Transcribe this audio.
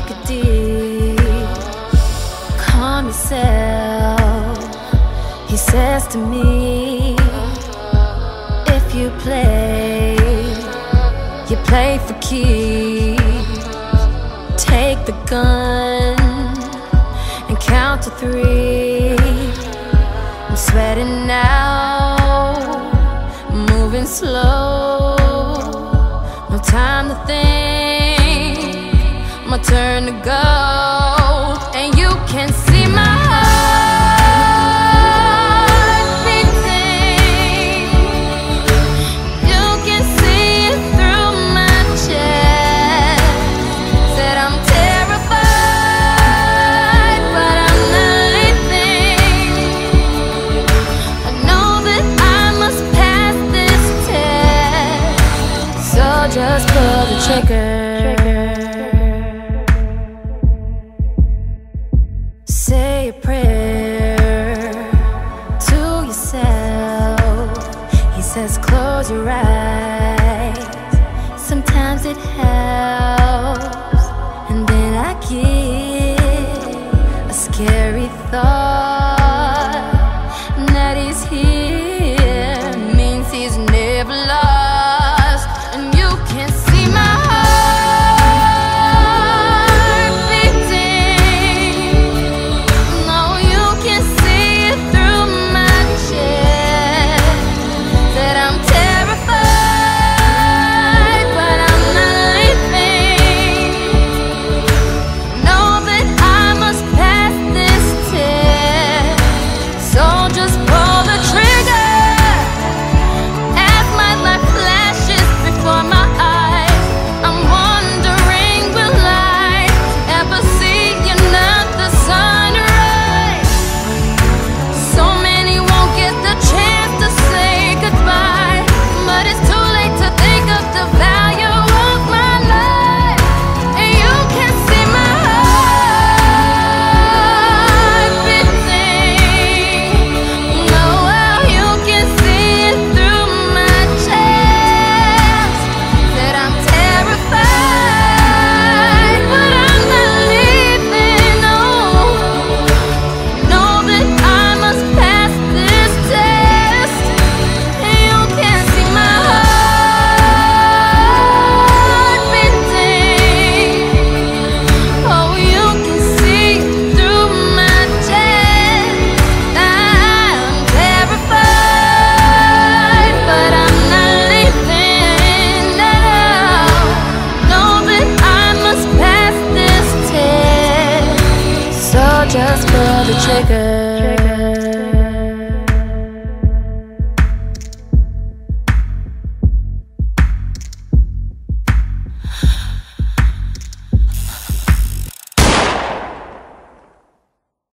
take a deep, calm yourself. He says to me, if you play for keeps. Take the gun and count to 3. I'm sweating now, moving slow. No time to think, my turn to go. And you can see my heart beating. You can see it through my chest. Said I'm terrified, but I'm not leaving. I know that I must pass this test. So just pull the trigger. Say a prayer to yourself. He says close your eyes, sometimes it helps. And then I get a scary thought.